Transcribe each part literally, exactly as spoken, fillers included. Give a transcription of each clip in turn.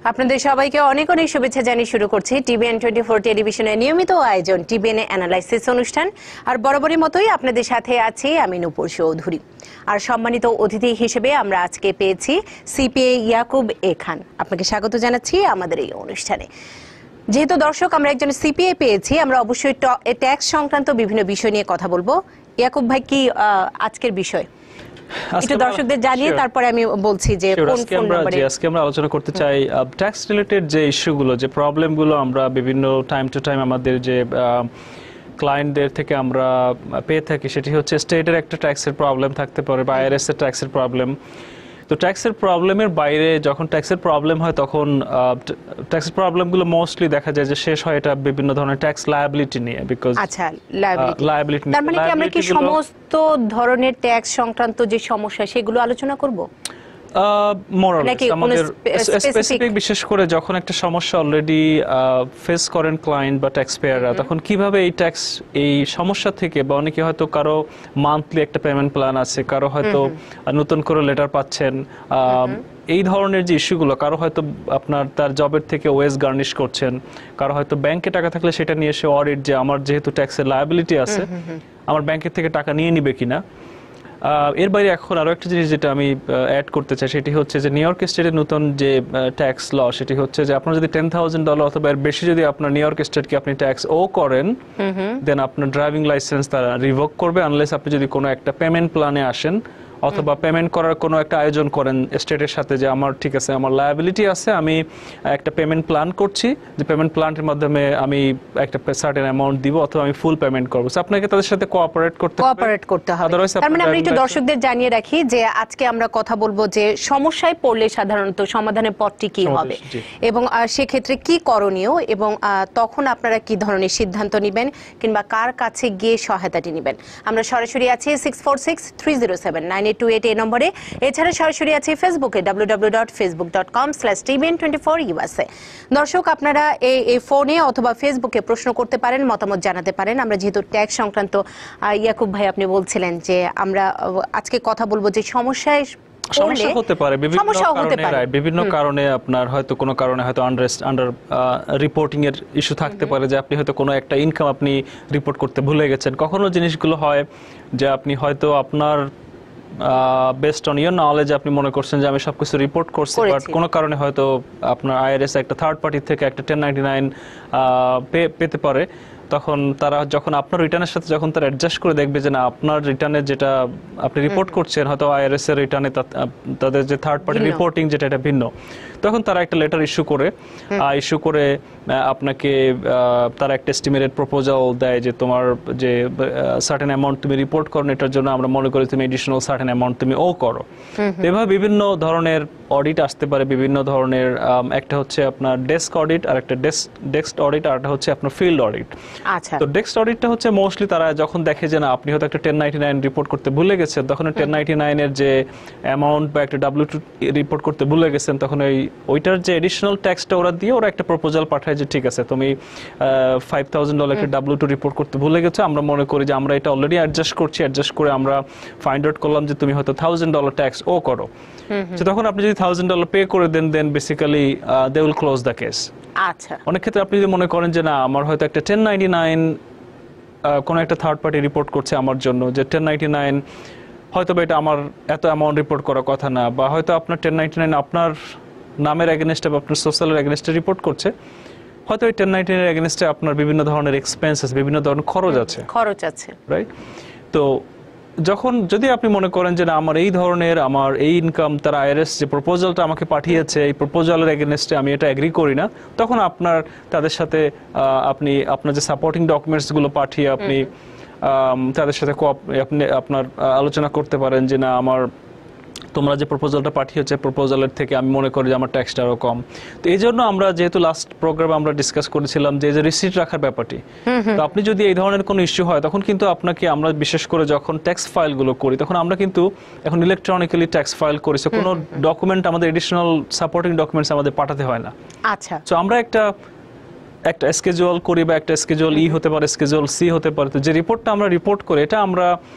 আপনাদের সবাইকে অনেক অনেক শুভেচ্ছা জানিয়ে শুরু করছি টিভিএন টোয়েন্টি ফোর টেলিভিশনের নিয়মিত আয়োজন টিভিএন অ্যানালাইসিস অনুষ্ঠান। আর বরাবরের মতোই আপনাদের সাথে আছি আমি নূপুর চৌধুরী। আর সম্মানিত অতিথি হিসেবে আমরা আজকে পেয়েছি সিপিএ ইয়াকুব এ খান। আপনাকে স্বাগত জানাচ্ছি আমাদের এই অনুষ্ঠানে। যেহেতু দর্শক আমরা একজন সিপিএ পেয়েছি, আমরা অবশ্যই ট্যাক্স সংক্রান্ত বিভিন্ন বিষয় নিয়ে কথা বলবো। ইয়াকুব ভাই, কি আজকের বিষয় একটু দর্শকদের জানিয়ে তারপরে আমি বলছি যে কোন ফোন নম্বরে আজকে আমরা আলোচনা করতে চাই ট্যাক্স রিলেটেড যে ইস্যুগুলো, যে প্রবলেমগুলো আমরা বিভিন্ন টাইম টু টাইম আমাদের যে ক্লায়েন্টদের থেকে আমরা পেয়ে থাকি, সেটি হচ্ছে স্টেটের একটা ট্যাক্সের প্রবলেম থাকতে পারে বা আইআরএস এর ট্যাক্সের প্রবলেম। তো ট্যাক্সের প্রবলেমের বাইরে যখন ট্যাক্সের প্রবলেম হয় তখন ট্যাক্সের প্রবলেমগুলো মোস্টলি দেখা যায় যে শেষ হয় এটা বিভিন্ন ধরনের ট্যাক্স লায়াবিলিটি নিয়ে। বিকজ আচ্ছা, লায়াবিলিটি তার মানে কি আমরা কি সমস্ত ধরনের ট্যাক্স সংক্রান্ত যে সমস্যা সেগুলো আলোচনা করব? স্পেসিফিক বিশেষ করে যখন একটা সমস্যা অলরেডি ফেস করেন ক্লায়েন্ট বা ট্যাক্স পেয়াররা, তখন কিভাবে এই ট্যাক্স এই সমস্যা থেকে, বা অনেকে হয়তো কারো মান্থলি একটা পেমেন্ট প্ল্যান আছে, কারো হয়তো নতুন করে লেটার পাচ্ছেন, এই ধরনের যে ইস্যুগুলো, কারো হয়তো আপনার তার জবের থেকে ওয়েজ গার্নিশ করছেন, কারো হয়তো ব্যাংকে টাকা থাকলে সেটা নিয়ে এসে অডিট যে আমার যেহেতু ট্যাক্সের লায়াবিলিটি আছে আমার ব্যাংকের থেকে টাকা নিয়ে নিবে কিনা। এর বাইরে এখন আরো একটা জিনিস যেটা আমি অ্যাড করতে চাই সেটি হচ্ছে যে নিউ ইয়র্ক স্টেটের নতুন যে ট্যাক্স ল, সেটি হচ্ছে যে আপনার যদি টেন থাউজেন্ড ডলার অথবা এর বেশি যদি আপনার নিউ ইয়র্ক স্টেটকে আপনি ট্যাক্স ও করেন, দেন আপনার ড্রাইভিং লাইসেন্স তারা রিভোক করবে, আনলেস আপনি যদি কোনো একটা পেমেন্ট প্ল্যানে আসেন অথবা পেমেন্ট করার কোনো একটা আয়োজন করেন স্টেটের সাথে যে আমার ঠিক আছে আমার লায়াবিলিটি আছে, আমি একটা পেমেন্ট প্ল্যান করছি, যে পেমেন্ট প্ল্যানের মাধ্যমে আমি একটা সার্টেন অ্যামাউন্ট দিব অথবা আমি ফুল পেমেন্ট করব। সো আপনাকে তাদের সাথে কোঅপারেট করতে হবে কোঅপারেট করতে হবে। তার মানে আমরা একটু দর্শকদের জানিয়ে রাখি যে আজকে আমরা কথা বলবো যে সমস্যায় পড়লে সাধারণত সমাধানের পথটি কি হবে এবং সে ক্ষেত্রে কি করণীয় এবং তখন আপনারা কি ধরনের সিদ্ধান্ত নেবেন কিংবা কার কাছে গিয়ে সহায়তাটি নেবেন। আমরা সরাসরি আছি six four six three zero seven nine two eight এই নম্বরে। এছাড়া সরাসরি আছে ফেসবুকে W W W dot facebook dot com slash TVN twenty four USA. দর্শক আপনারা এই এই ফোনে অথবা ফেসবুকে প্রশ্ন করতে পারেন, মতামত জানাতে পারেন। আমরা যেহেতু ট্যাক্স সংক্রান্ত, ইয়াকুব ভাই আপনি বলছিলেন যে আমরা আজকে কথা বলবো যে সমস্যায় সমস্যা হতে পারে বিভিন্ন কারণে, বিভিন্ন কারণে আপনার হয়তো কোনো কারণে হয়তো আন্ডার আন্ডার রিপোর্টিং এর ইস্যু থাকতে পারে, যে আপনি হয়তো কোনো একটা ইনকাম আপনি রিপোর্ট করতে ভুলে গেছেন। কখনো জিনিসগুলো হয় যে আপনি হয়তো আপনার বেসড অন ইওর নলেজ আপনি মনে করছেন যে আমি সবকিছু রিপোর্ট করছি, বাট কোনো কারণে হয়তো আপনার আইআরএস একটা থার্ড পার্টি থেকে একটা টেন নাইনটি নাইন পেতে পারে। তখন তারা যখন আপনার রিটার্নের সাথে যখন তারা অ্যাডজাস্ট করে দেখবে যে না আপনার রিটার্নে যেটা আপনি রিপোর্ট করছেন হয়তো আইআরএস এর রিটার্নে তাদের যে থার্ড পার্টি রিপোর্টিং যেটা এটা ভিন্ন, তখন তারা একটা লেটার ইস্যু করে ইস্যু করে আপনাকে তারা একটা এস্টিমেটেড প্রপোজাল দেয় যে তোমার যে সার্টেন অ্যামাউন্ট তুমি রিপোর্ট করো, এটার জন্য আমরা মনে করি তুমি এডিশনাল সার্টেন অ্যামাউন্ট তুমি ও করো। এভাবে বিভিন্ন ধরনের অডিট আসতে পারে, বিভিন্ন ধরনের, একটা হচ্ছে আপনার ডেস্ক অডিট আর একটা ডেস্ক ডেস্ক অডিট আর একটা হচ্ছে আপনার ফিল্ড অডিট। আচ্ছা, তো ডেস্ক অডিটটা হচ্ছে মোস্টলি তারা যখন দেখে যে না আপনি হয়তো একটা টেন নাইনটি নাইন রিপোর্ট করতে ভুলে গেছেন, তখন টেন নাইনটি নাইন এর যে অ্যামাউন্ট বা একটা ডাব্লিউ টু রিপোর্ট করতে ভুলে গেছেন, তখন ওই ওইটার যে এডিশনাল ট্যাক্সটা ওরা দিয়ে ওরা একটা প্রপোজাল পাঠায় যে ঠিক আছে তুমি ফাইভ থাউজেন্ড ডলার একটা ডাব্লিউ টু রিপোর্ট করতে ভুলে গেছো, আমরা মনে করি যে আমরা এটা অলরেডি অ্যাডজাস্ট করছি, অ্যাডজাস্ট করে আমরা ফাইন্ড আউট করলাম যে তুমি হয়তো থাউজেন্ড ডলার ট্যাক্স ও করো। তো তখন আপনি যদি থাউজেন্ড ডলার পে করে দেন, then basically they will close the case. আচ্ছা, অনেক ক্ষেত্রে আপনি যদি মনে করেন যে না আমার হয়তো একটা টেন নাইনটি নাইন কোনো একটা থার্ড পার্টি রিপোর্ট করছে আমার জন্য, যে টেন নাইনটি নাইন হয়তো এটা আমার এত অ্যামাউন্ট রিপোর্ট করার কথা না, বা হয়তো আপনার টেন নাইনটি নাইন আপনার নামের এগেনস্টে বা আপনার সোশ্যালের এগেনস্টে রিপোর্ট করছে, হয়তো এই টেন নাইনটি নাইন এগেনস্টে আপনার বিভিন্ন ধরনের এক্সপেন্সেস, বিভিন্ন ধরনের খরচ আছে খরচ আছে রাইট। তো যখন যদি আপনি মনে করেন যে না আমার এই ধরনের আমার এই ইনকাম, তার আইআরএস যে প্রপোজালটা আমাকে পাঠিয়েছে এই প্রপোজালের এগেনস্টে আমি এটা এগ্রি করি না, তখন আপনার তাদের সাথে আপনি আপনার যে সাপোর্টিং ডকুমেন্টসগুলো পাঠিয়ে আপনি তাদের সাথে আপনি আপনার আলোচনা করতে পারেন যে না আমার তোমরা যে প্রপোজালটা পাঠিয়েছে প্রপোজালের থেকে আমি মনে করি যে আমার ট্যাক্সটা আরো কম। তো এই জন্য আমরা যেহেতু লাস্ট প্রোগ্রামে আমরা ডিসকাস করেছিলাম যে যে রিসিট রাখার ব্যাপারটি, তো আপনি যদি এই ধরনের কোনো ইস্যু হয় তখন কিন্তু আপনাকে আমরা বিশেষ করে যখন ট্যাক্স ফাইলগুলো করি তখন আমরা কিন্তু এখন ইলেকট্রনিক্যালি ট্যাক্স ফাইল করি, সো কোনো ডকুমেন্ট আমাদের এডিশনাল সাপোর্টিং ডকুমেন্টস আমাদের পাঠাতে হয় না। আচ্ছা, সো আমরা একটা একটা স্কেজুয়াল করি বা একটা স্কেজুয়াল ই হতে পারে, স্কেজুয়াল সি হতে পারে, তো যে রিপোর্টটা আমরা রিপোর্ট করি এটা আমরা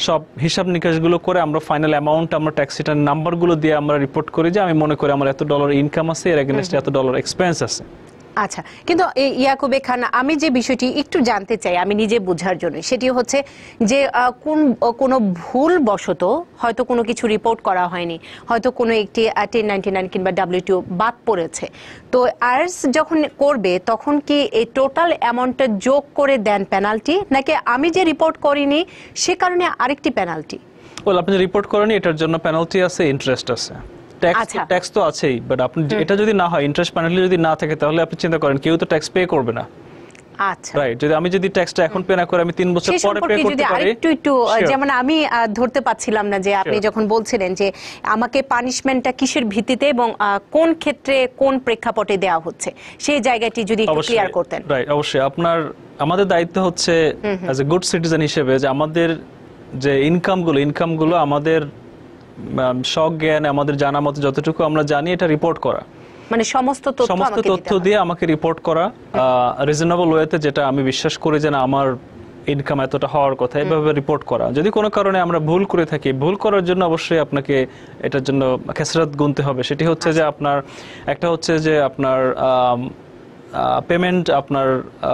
সব হিসাব নিকাশগুলো করে আমরা ফাইনাল অ্যামাউন্ট আমরা ট্যাক্স রিটার্ন নাম্বারগুলো দিয়ে আমরা রিপোর্ট করি যে আমি মনে করি আমার এত ডলার ইনকাম আছে, এর এগেইনস্টে এত ডলার এক্সপেন্স আছে। আচ্ছা, কিন্তু ইয়াকুবে খান, আমি যে বিষয়টি একটু জানতে চাই আমি নিজে বোঝার জন্য, সেটি হচ্ছে যে কোন কোনো ভুল বশত হয়তো কোনো কিছু রিপোর্ট করা হয়নি, হয়তো কোনো একটি টেন নাইনটি নাইন কিংবা ডাব্লিউটিও বাদ পড়েছে, তো আইআরএস যখন করবে তখন কি এই টোটাল অ্যামাউন্টটা যোগ করে দেন পেনাল্টি, নাকি আমি যে রিপোর্ট করিনি সে কারণে আরেকটি পেনাল্টি? ওয়েল, আপনি রিপোর্ট করেনি এটার জন্য পেনাল্টি আছে, ইন্টারেস্ট আছে, ট্যাক্স ট্যাক্স তো আছেই, বাট আপনি এটা যদি না হয়, ইন্টারেস্ট পেনাল্টি যদি না থাকে, তাহলে আপনি চিন্তা করেন কেউ তো ট্যাক্স পে করবে না। আচ্ছা, রাইট। যদি আমি যদি ট্যাক্সটা এখন পে না করে আমি তিন বছর পরে পে করতে পারি, একটু একটু যেমন আমি ধরতে পাচ্ছিলাম না যে আপনি যখন বলছিলেন যে আমাকে পানিশমেন্টটা কিসের ভিত্তিতে এবং কোন ক্ষেত্রে কোন প্রেক্ষাপটে দেওয়া হচ্ছে, সেই জায়গাটি যদি একটু ক্লিয়ার করতেন। রাইট, অবশ্যই। আপনার আমাদের দায়িত্ব হচ্ছে অ্যাজ এ গুড সিটিজেন হিসেবে যে আমাদের যে ইনকামগুলো ইনকামগুলো আমাদের সজ্ঞান, আমাদের জানা মতো যতটুকু আমরা জানি এটা রিপোর্ট করা, মানে সমস্ত তথ্য সমস্ত তথ্য দিয়ে আমাকে রিপোর্ট করা রিজনেবল ওয়েতে, যেটা আমি বিশ্বাস করি যে না আমার ইনকাম এতটা হওয়ার কথা, এভাবে রিপোর্ট করা। যদি কোনো কারণে আমরা ভুল করে থাকি, ভুল করার জন্য অবশ্যই আপনাকে এটার জন্য খেসরাত গুনতে হবে। সেটি হচ্ছে যে আপনার একটা হচ্ছে যে আপনার পেমেন্ট, আপনার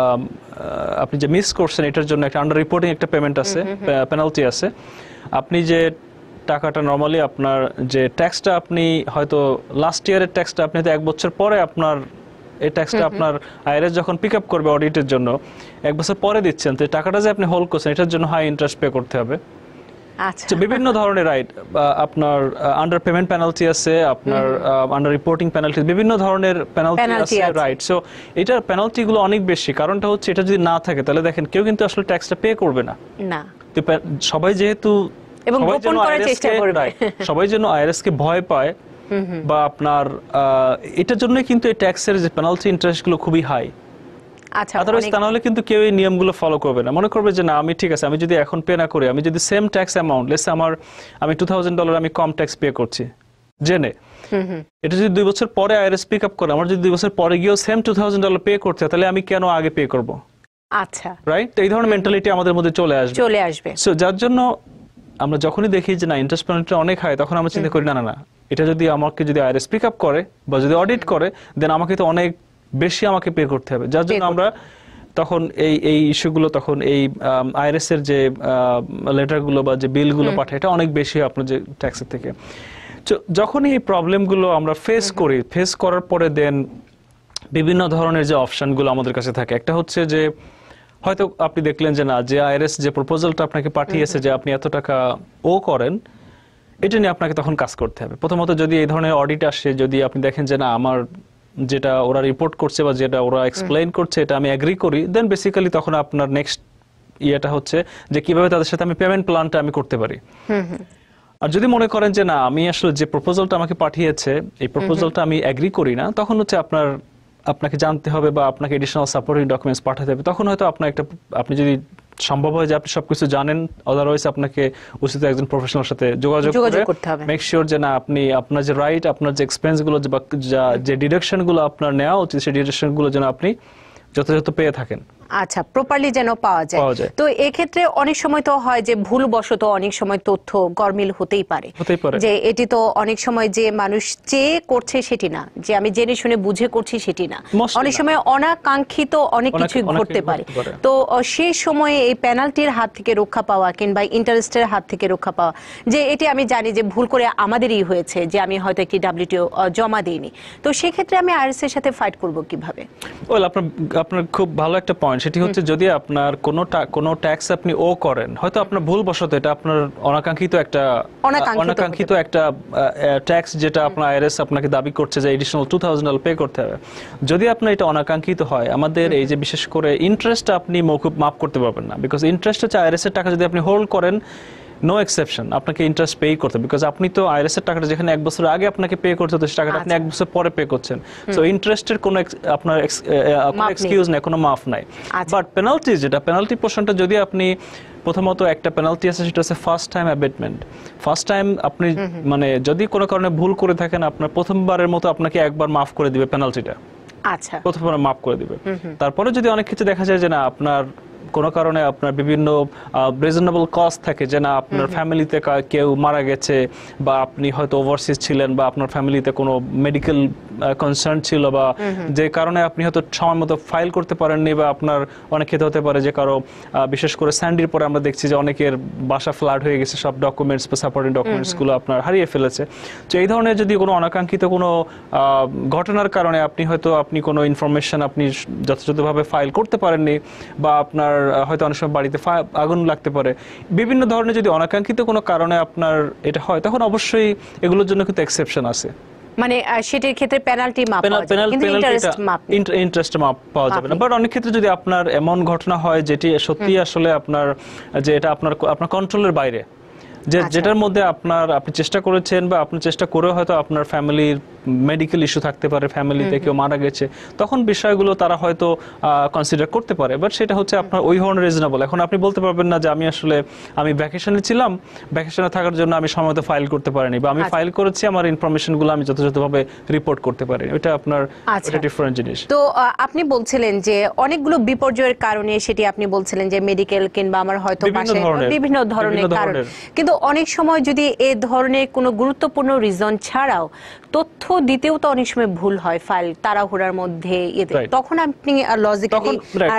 আপনি যে মিস করছেন এটার জন্য একটা আন্ডার রিপোর্টিং একটা পেমেন্ট আছে, পেনাল্টি আছে। আপনি যে টাকাটা নরমালি আপনার যে ট্যাক্সটা আপনি হয়তো লাস্ট ইয়ারের ট্যাক্সটা আপনি হয়তো এক বছর পরে আপনার এই ট্যাক্সটা আপনার আইআরএস যখন পিক আপ করবে অডিটের জন্য এক বছর পরে দিচ্ছেন, তো টাকাটা যে আপনি হোল্ড করছেন এটার জন্য হাই ইন্টারেস্ট পে করতে হবে। আচ্ছা, বিভিন্ন ধরনের রাইট, আপনার আন্ডার পেমেন্ট পেনাল্টি আছে, আপনার আন্ডার রিপোর্টিং পেনাল্টি, বিভিন্ন ধরনের পেনাল্টি আছে। রাইট, সো এটার পেনাল্টি গুলো অনেক বেশি। কারণটা হচ্ছে এটা যদি না থাকে তাহলে দেখেন কেউ কিন্তু আসলে ট্যাক্সটা পে করবে না। না, সবাই যেহেতু এবং গোপন করার চেষ্টা করবে, সবাই যেন আইআরএস কে ভয় পায়, বা আপনার এটার জন্য কিন্তু এই ট্যাক্সের যে পেনাল্টি ইন্টারেস্ট গুলো খুবই হাই। আচ্ছা, আদারওয়াইজ তা নাহলে কিন্তু কেউ এই নিয়মগুলো ফলো করবে না। মনে করবে যে না আমি ঠিক আছে, আমি যদি এখন পে না করি, আমি যদি সেম ট্যাক্স অ্যামাউন্ট লেটস আমার আমি টু থাউজেন্ড ডলার আমি কম ট্যাক্স পে করছি জেনে, এটা যদি দুই বছর পরে আইআরএস পিক আপ করে, আমার যদি দুই বছর পরে গিয়েও same two thousand dollar pay করতে হয়, তাহলে আমি কেন আগে পে করব? আচ্ছা, রাইট। এই ধরনের মেন্টালিটি আমাদের মধ্যে চলে আসবে চলে আসবে সো যার জন্য আমরা যখনই দেখি যে না ইন্টারেস্ট পেনাল্টি অনেক হাই, তখন আমরা চিন্তা করি না না না এটা যদি আমাকে যদি আইআরএস পিক আপ করে বা যদি অডিট করে, দেন আমাকে তো অনেক বেশি আমাকে পে করতে হবে। যার জন্য আমরা তখন এই এই ইস্যুগুলো, তখন এই আইআরএস এর যে লেটারগুলো বা যে বিলগুলো পাঠায়, এটা অনেক বেশি আপনার যে ট্যাক্সের থেকে। যখনই এই প্রবলেমগুলো আমরা ফেস করি, ফেস করার পরে দেন বিভিন্ন ধরনের যে অপশনগুলো আমাদের কাছে থাকে, একটা হচ্ছে যে হয়তো আপনি দেখলেন যে না যে আইআরএস যে প্রপোজালটা আপনাকে পাঠিয়েছে যে আপনি এত টাকা ও করেন, এটা নিয়ে আপনাকে তখন কাজ করতে হবে। প্রথমত যদি এই ধরনের অডিট আসে, যদি আপনি দেখেন যে না আমার যেটা ওরা রিপোর্ট করছে বা যেটা ওরা এক্সপ্লেইন করছে এটা আমি এগ্রি করি, দেন বেসিক্যালি তখন আপনার নেক্সট ইয়েটা হচ্ছে যে কিভাবে তাদের সাথে আমি পেমেন্ট প্ল্যানটা আমি করতে পারি। আর যদি মনে করেন যে না আমি আসলে যে প্রপোজালটা আমাকে পাঠিয়েছে এই প্রপোজালটা আমি এগ্রি করি না, তখন হচ্ছে আপনার আপনাকে জানতে হবে বা আপনাকে এডিশনাল সাপোর্টিং ডকুমেন্টস পাঠাতে হবে। তখন হয়তো আপনার একটা আপনি যদি সম্ভব হয় যে আপনি সবকিছু জানেন, আদারওয়াইজ আপনাকে উচিত একজন প্রফেশনালের সাথে যোগাযোগ করতে হবে, মেক শিওর যে না আপনি আপনার যে রাইট, আপনার যে এক্সপেন্স গুলো বা যে ডিডাকশন গুলো আপনার নেওয়া উচিত সেই ডিডাকশন গুলো যেন আপনি যথাযথ পেয়ে থাকেন। আচ্ছা, প্রপারলি যেন পাওয়া যায়। তো এই ক্ষেত্রে অনেক সময় তো হয় যে ভুলবশত অনেক সময় তথ্য গরমিল হতেই পারে, যে এটি তো অনেক সময় যে মানুষ চেয়ে করছে সেটি না, যে আমি জেনে শুনে বুঝে করছি সেটি না, অনেক সময় অনাকাঙ্ক্ষিত অনেক কিছু ঘটতে পারে। তো সেই সময়ে এই পেনাল্টির হাত থেকে রক্ষা পাওয়া কিংবা ইন্টারেস্টের হাত থেকে রক্ষা পাওয়া, যে এটি আমি জানি যে ভুল করে আমাদেরই হয়েছে, যে আমি হয়তো একটি ডাব্লিউটিও জমা দিইনি, তো সেই ক্ষেত্রে আমি আইআরএস এর সাথে ফাইট করব কিভাবে? ওয়েল, আপনার আপনার খুব ভালো একটা পয়েন্ট। সেটি হচ্ছে যদি আপনার কোনো কোনো ট্যাক্স আপনি ও করেন, হয়তো আপনার ভুলবশত এটা আপনার অনাকাঙ্ক্ষিত একটা অনাকাঙ্ক্ষিত একটা ট্যাক্স যেটা আপনার আইআরএস আপনাকে দাবি করছে যে additional two thousand dollar pay করতে হবে, যদি আপনার এটা অনাকাঙ্ক্ষিত হয়, আমাদের এই যে বিশেষ করে ইন্টারেস্ট আপনি মকুব মাফ করতে পারবেন না, বিকজ ইন্টারেস্ট হচ্ছে আইআরএস এর টাকা যদি আপনি হোল্ড করেন, নো এক্সেপশন, আপনাকে ইন্টারেস্ট পে করতে হবে, বিকজ আপনি তো আইআরএস এর টাকাটা যেখানে এক বছর আগে আপনাকে পে করতে হতো সেই টাকাটা আপনি এক বছর পরে পে করছেন। সো ইন্টারেস্টের কোনো আপনার কোনো এক্সকিউজ নাই, কোনো মাফ নাই। বাট পেনাল্টি, যেটা পেনাল্টি পোর্শনটা, যদি আপনি প্রথমত একটা পেনাল্টি আছে সেটা হচ্ছে first time abatement. First time আপনি মানে যদি কোনো কারণে ভুল করে থাকেন, আপনার প্রথমবারের মতো আপনাকে একবার মাফ করে দিবে পেনাল্টিটা। আচ্ছা, প্রথমবার মাফ করে দিবে। তারপরে যদি অনেক ক্ষেত্রে দেখা যায় যে না আপনার কোনো কারণে আপনার বিভিন্ন রিজনেবল কস্ট থাকে, যে না আপনার ফ্যামিলিতে কেউ মারা গেছে বা আপনি হয়তো ওভারসিজ ছিলেন বা আপনার ফ্যামিলিতে কোনো মেডিকেল কনসার্ন ছিল বা যে কারণে আপনি হয়তো সময় মতো ফাইল করতে পারেননি, বা আপনার অনেক ক্ষেত্রে হতে পারে যে কারো বিশেষ করে স্যান্ডির পরে আমরা দেখছি যে অনেকের বাসা ফ্লাড হয়ে গেছে, সব ডকুমেন্টস বা সাপোর্টিং ডকুমেন্টসগুলো আপনার হারিয়ে ফেলেছে। তো এই ধরনের যদি কোনো অনাকাঙ্ক্ষিত কোনো ঘটনার কারণে আপনি হয়তো আপনি কোনো ইনফরমেশন আপনি যথাযথভাবে ফাইল করতে পারেননি, বা আপনার হয়তো অনেক সময় বাড়িতে আগুন লাগতে পারে, বিভিন্ন ধরনের যদি অনাকাঙ্ক্ষিত কোনো কারণে আপনার এটা হয়, তখন অবশ্যই এগুলোর জন্য কিন্তু এক্সেপশন আছে। মানে সেটার ক্ষেত্রে পেনাল্টি মাপ পাওয়া যাবে, কিন্তু ইন্টারেস্ট মাপ ইন্টারেস্ট মাপ পাওয়া যাবে না। বাট অনেক ক্ষেত্রে যদি আপনার এমন ঘটনা হয় যেটি সত্যি আসলে আপনার যে এটা আপনার আপনার কন্ট্রোলের বাইরে, যে যেটার মধ্যে আপনার আপনি চেষ্টা করেছেন বা আপনি চেষ্টা করে হয়তো আপনার ফ্যামিলির মেডিকেল ইস্যু থাকতে পারে, ফ্যামিলিতে কেউ মারা গেছে, তখন বিষয়গুলো তারা হয়তো কনসিডার করতে পারে। বাট সেটা হচ্ছে আপনার ওই ধরনের রিজনেবল। এখন আপনি বলতে পারবেন না যে আমি আসলে আমি ভ্যাকেশনে ছিলাম, ভ্যাকেশনে থাকার জন্য আমি সময়মতো ফাইল করতে পারিনি, বা আমি ফাইল করেছি আমার ইনফরমেশনগুলো আমি যথাযথভাবে রিপোর্ট করতে পারি, এটা আপনার এটা ডিফারেন্ট জিনিস। তো আপনি বলছিলেন যে অনেকগুলো বিপর্যয়ের কারণে, সেটি আপনি বলছিলেন যে মেডিকেল কিংবা আমার হয়তো বাসায় বিভিন্ন ধরনের কারণ, কিন্তু অনেক সময় যদি এই ধরনের কোনো গুরুত্বপূর্ণ রিজন ছাড়াও তথ্য দিতেও তো অনেক সময় ভুল হয় ফাইল তাড়াহুড়ার মধ্যে, তখন আপনি লজিক্যালি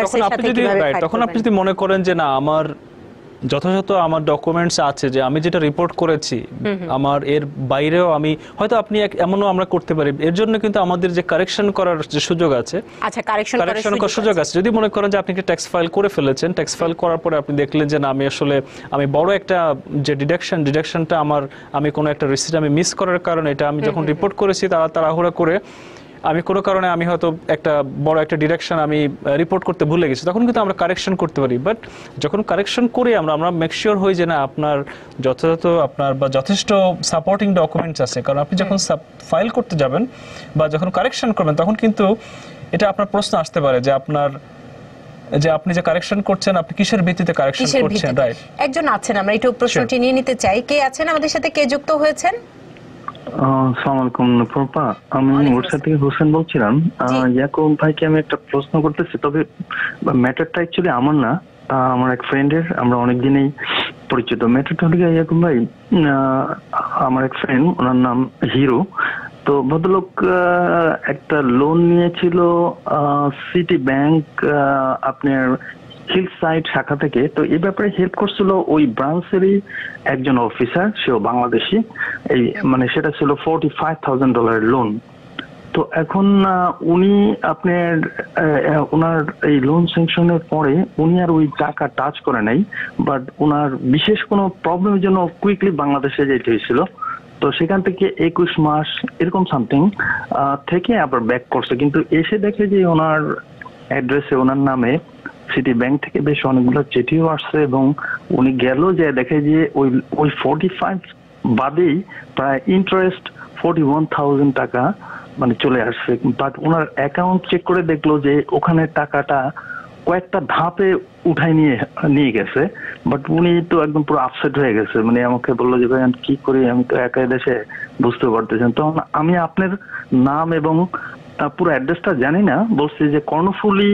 তখন আপনি যদি মনে করেন যে না আমার যথাযথ আমার ডকুমেন্টস আছে, যে আমি যেটা রিপোর্ট করেছি আমার এর বাইরেও আমি হয়তো আপনি এমনও আমরা করতে পারি, এর জন্য কিন্তু আমাদের যে কারেকশন করার যে সুযোগ আছে, আচ্ছা কারেকশন করার সুযোগ আছে। যদি মনে করেন যে আপনি একটা ট্যাক্স ফাইল করে ফেলেছেন, ট্যাক্স ফাইল করার পরে আপনি দেখলেন যে না আমি আসলে আমি বড় একটা যে ডিডাকশন ডিডাকশনটা আমার আমি কোনো একটা রিসিট আমি মিস করার কারণে এটা আমি যখন রিপোর্ট করেছি তারা তাড়াহুড়া করে আমি কোনো কারণে আমি হয়তো একটা বড় একটা ডিরেকশন আমি রিপোর্ট করতে ভুলে গেছি, তখন কিন্তু আমরা কারেকশন করতে পারি। বাট যখন কারেকশন করি আমরা আমরা মেক শিওর হই যে না আপনার যথাযথ আপনার বা যথেষ্ট সাপোর্টিং ডকুমেন্টস আছে, কারণ আপনি যখন ফাইল করতে যাবেন বা যখন কারেকশন করবেন তখন কিন্তু এটা আপনার প্রশ্ন আসতে পারে যে আপনার যে আপনি যে কারেকশন করছেন আপনি কিসের ভিত্তিতে কারেকশন করছেন। রাইট, একজন আছেন, আমরা একটু প্রশ্নটি নিয়ে নিতে চাই। কে আছেন আমাদের সাথে, কে যুক্ত হয়েছেন? আসসালামু আলাইকুম নুপুরপা, আমি ওড়িশা থেকে হোসেন বলছিলাম। ইয়াকুব ভাইকে আমি একটা প্রশ্ন করতেছি, তবে ম্যাটারটা অ্যাকচুয়ালি আমার না, আমার এক ফ্রেন্ডের, আমরা অনেকদিনই পরিচিত। ম্যাটারটা হলো ইয়াকুব ভাই, আমার এক ফ্রেন্ড, ওনার নাম হিরো। তো ভদ্রলোক একটা লোন নিয়েছিল সিটি ব্যাংক আপনার হিল সাইড শাখা থেকে। তো এই ব্যাপারে হেল্প করছিল ওই ব্রাঞ্চেরই একজন অফিসার, সেও বাংলাদেশি। এই মানে সেটা ছিল ফোর্টি ফাইভ থাউজেন্ড ডলারের লোন। তো এখন উনি আপনার ওনার এই লোন স্যাংশনের পরে উনি আর ওই টাকা টাচ করে নাই, বাট ওনার বিশেষ কোনো প্রবলেমের জন্য কুইকলি বাংলাদেশে যেতে হয়েছিল। তো সেখান থেকে একুশ মাস এরকম সামথিং থেকে আবার ব্যাক করছে, কিন্তু এসে দেখে যে ওনার অ্যাড্রেসে ওনার নামে সিটি ব্যাংক থেকে বেশ অনেকগুলো চিঠিও আসছে, এবং উনি গেল যে দেখে যে ওই ওই ফোর্টি ফাইভ বাদেই প্রায় ইন্টারেস্ট ফোর্টি ওয়ান থাউজেন্ড টাকা মানে চলে আসছে। বাট ওনার অ্যাকাউন্ট চেক করে দেখলো যে ওখানে টাকাটা কয়েকটা ধাপে উঠাই নিয়ে নিয়ে গেছে। বাট উনি তো একদম পুরো আপসেট হয়ে গেছে, মানে আমাকে বললো যে ভাই আমি কি করি, আমি তো একাই দেশে, বুঝতে পারতেছেন। তখন আমি আপনার নাম এবং পুরো অ্যাড্রেসটা জানি না, বলছি যে কর্ণফুলি